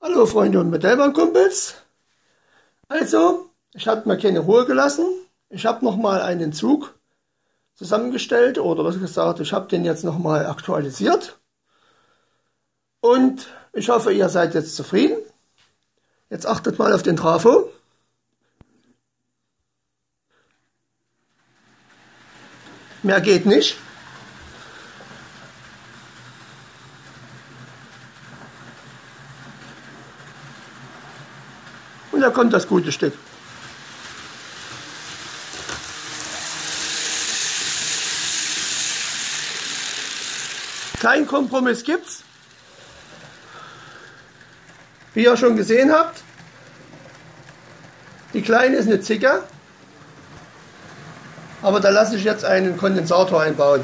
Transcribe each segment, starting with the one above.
Hallo Freunde und Modellbahnkumpels. Also, ich habe mir keine Ruhe gelassen. Ich habe nochmal einen Zug zusammengestellt oder was gesagt, ich habe den jetzt nochmal aktualisiert. Und ich hoffe, ihr seid jetzt zufrieden. Jetzt achtet mal auf den Trafo. Mehr geht nicht. Und da kommt das gute Stück. Kein Kompromiss gibt's. Wie ihr schon gesehen habt, die Kleine ist eine Zicke, aber da lasse ich jetzt einen Kondensator einbauen.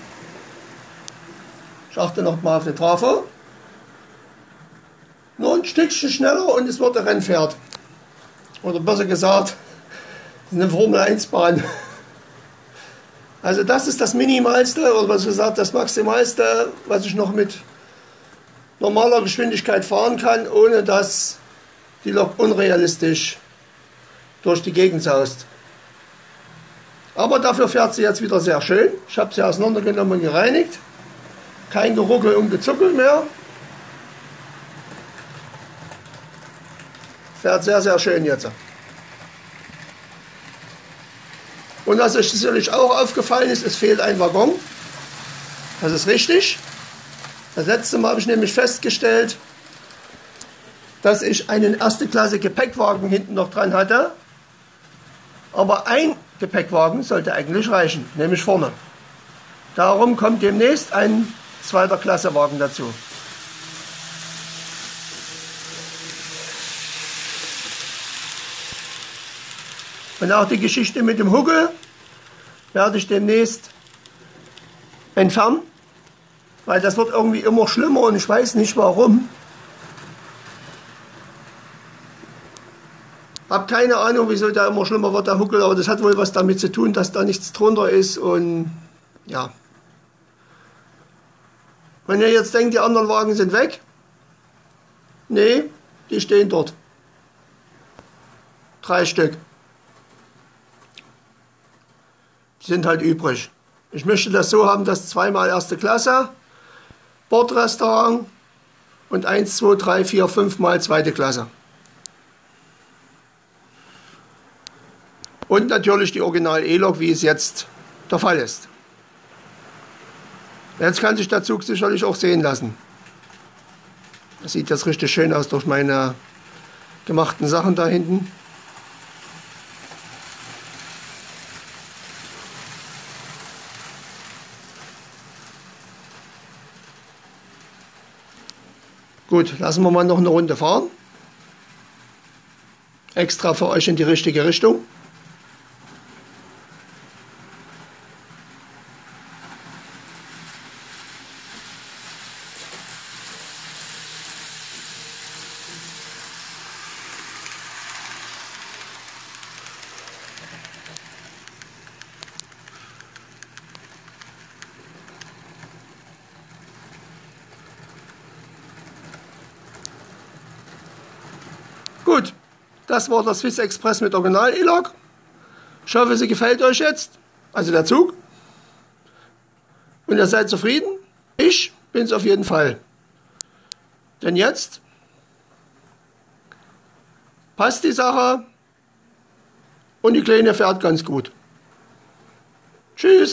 Ich achte noch mal auf den Trafo. Nur ein Stückchen schneller und es wird ein Rennpferd. Oder besser gesagt, eine Formel-1-Bahn. Also das ist das Minimalste, oder was gesagt, das Maximalste, was ich noch mit normaler Geschwindigkeit fahren kann, ohne dass die Lok unrealistisch durch die Gegend saust. Aber dafür fährt sie jetzt wieder sehr schön. Ich habe sie auseinandergenommen und gereinigt. Kein Geruckel und Gezuckel mehr. Fährt sehr, sehr schön jetzt. Und was euch sicherlich auch aufgefallen ist, es fehlt ein Waggon. Das ist richtig. Das letzte Mal habe ich nämlich festgestellt, dass ich einen erste Klasse Gepäckwagen hinten noch dran hatte. Aber ein Gepäckwagen sollte eigentlich reichen, nämlich vorne. Darum kommt demnächst ein zweiter Klasse Wagen dazu. Und auch die Geschichte mit dem Huckel werde ich demnächst entfernen, weil das wird irgendwie immer schlimmer und ich weiß nicht warum. Hab keine Ahnung, wieso der immer schlimmer wird, der Huckel, aber das hat wohl was damit zu tun, dass da nichts drunter ist und ja. Wenn ihr jetzt denkt, die anderen Wagen sind weg, nee, die stehen dort. 3 Stück. Die sind halt übrig. Ich möchte das so haben, dass 2-mal erste Klasse, Bordrestaurant und 1, 2, 3, 4, 5-mal zweite Klasse. Und natürlich die Original E-Lok, wie es jetzt der Fall ist. Jetzt kann sich der Zug sicherlich auch sehen lassen. Das sieht jetzt richtig schön aus durch meine gemachten Sachen da hinten. Gut, lassen wir mal noch eine Runde fahren. Extra für euch in die richtige Richtung. Gut, das war der Swiss Express mit Original E-Lok. Ich hoffe, sie gefällt euch jetzt, also der Zug. Und ihr seid zufrieden? Ich bin es auf jeden Fall. Denn jetzt passt die Sache und die Kleine fährt ganz gut. Tschüss.